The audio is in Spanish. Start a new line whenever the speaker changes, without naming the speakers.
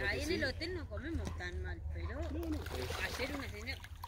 ahí en el hotel no comemos tan mal, pero ayer una señora